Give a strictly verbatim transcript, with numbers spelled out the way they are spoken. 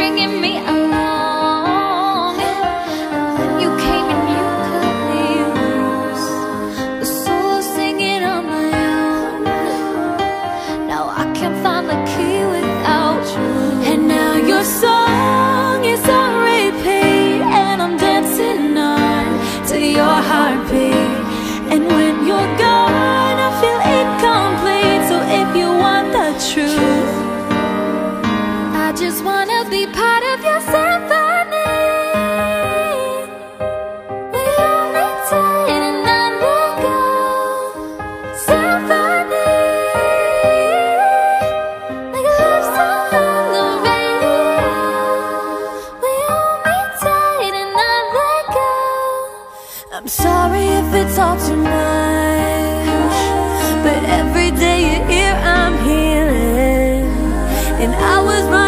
stringing me along. When you came and you cut me loose, the soul singing on my own. Now I can't find the key without you. And now your song is on repeat, and I'm dancing on to your heartbeat. And when you're gone, I feel incomplete. So if you want the truth, I just wanna be part of your symphony. We hold me tight and not let go. Symphony, like a love song on the radio. We hold me tight and not let go. I'm sorry if it's all too much, but every day you're here, I'm healing. And I was wrong.